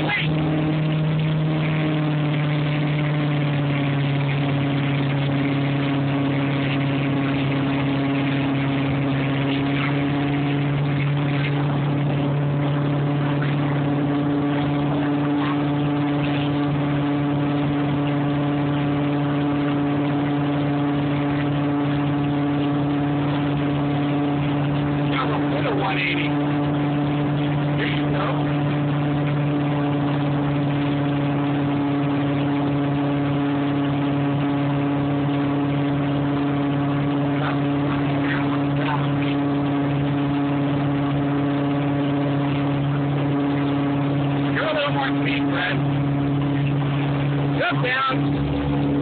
What a 180. There you go. Go a little more speed, Fred. Jump down.